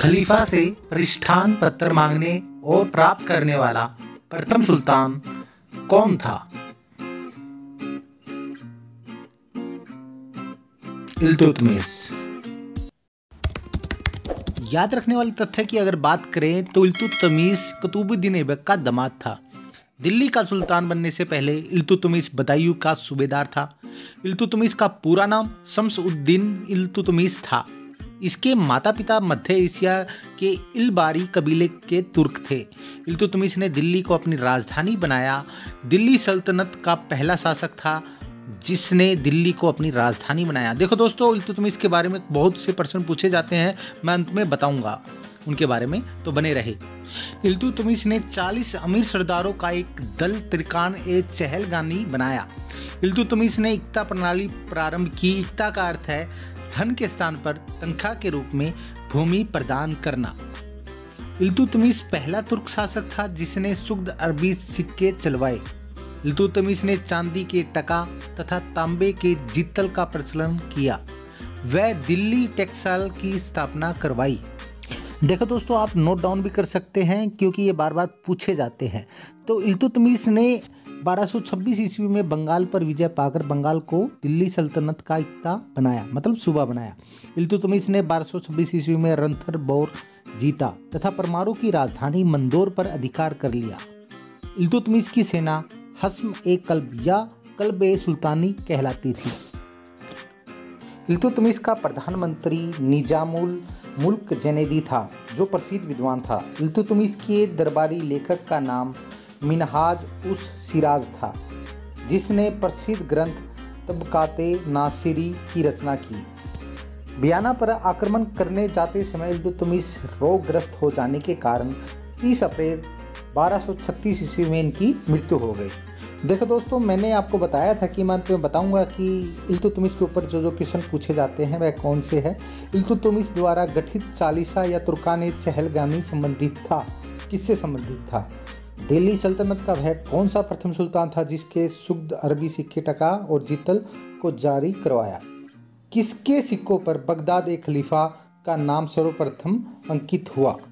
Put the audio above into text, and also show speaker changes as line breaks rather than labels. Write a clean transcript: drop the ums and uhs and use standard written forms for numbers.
खलीफा से पृष्ठान पत्र मांगने और प्राप्त करने वाला प्रथम सुल्तान कौन था? इल्तुतमिश। याद रखने वाले तथ्य की अगर बात करें तो इल्तुतमिश कुतुबुद्दीन ऐबक का दामाद था। दिल्ली का सुल्तान बनने से पहले इल्तुतमिश बदायूं का सूबेदार था। इल्तुतमिश का पूरा नाम शम्स-उद-दीन इल्तुतमिश था। इसके माता पिता मध्य एशिया के इलबारी कबीले के तुर्क थे। इल्तुतमिश ने दिल्ली को अपनी राजधानी बनाया। दिल्ली सल्तनत का पहला शासक था जिसने दिल्ली को अपनी राजधानी बनाया। देखो दोस्तों, इल्तुतमिश के बारे में बहुत से प्रश्न पूछे जाते हैं, मैं अंत में बताऊंगा उनके बारे में, तो बने रहे। इल्तुतमिश ने 40 अमीर सरदारों का एक दल त्रिकान-ए-चहलगानी बनाया। इल्तुतमिश ने इक्ता प्रणाली प्रारंभ की। इक्ता का अर्थ है धन के स्थान पर तनख्वाह के रूप में भूमि प्रदान करना। इल्तुतमिश पहला तुर्क शासक था जिसने शुद्ध अरबी सिक्के चलवाए। इल्तुतमिश ने चांदी के टका तथा तांबे के जितल का प्रचलन किया। वह दिल्ली टेक्सटाइल की स्थापना करवाई। देखो दोस्तों, आप नोट डाउन भी कर सकते हैं क्योंकि ये बार बार पूछे जाते हैं। तो इल्तुतमिश ने 1226 ईस्वी में बंगाल पर विजय पाकर बंगाल को दिल्ली सल्तनत का इक्ता बनाया, मतलब सूबा बनाया। इल्तुतमिश ने 1226 ईस्वी में रणथंबोर जीता तथा परमाणु की राजधानी मंदोर पर अधिकार कर लिया। इल्तुतमिश की सेना हस्म-ए-कल्ब या कल्ब-ए-सुल्तानी कहलाती थी। इल्तुतमिश का प्रधानमंत्री निजामुल मुल्क जैनेदी था जो प्रसिद्ध विद्वान था। इल्तुतमिश के दरबारी लेखक का नाम मिन्हाज-उस-सिराज था जिसने प्रसिद्ध ग्रंथ तबकात-ए-नासिरी की रचना की। वियना पर आक्रमण करने जाते समय इल्तुतमिश रोगग्रस्त हो जाने के कारण 30 अप्रैल 1236 ईस्वी में इनकी मृत्यु हो गई। देखो दोस्तों, मैंने आपको बताया था कि मैं तुम्हें बताऊंगा कि इल्तुतमिश के ऊपर जो क्वेश्चन पूछे जाते हैं वह कौन से हैं। इल्तुतमिश द्वारा गठित चालीसा या तुर्कान-ए-चहलगानी संबंधित था। किससे संबंधित था? दिल्ली सल्तनत का वह कौन सा प्रथम सुल्तान था जिसके शुद्ध अरबी सिक्के टका और जितल को जारी करवाया? किसके सिक्कों पर बगदाद ए खलीफा का नाम सर्वप्रथम अंकित हुआ?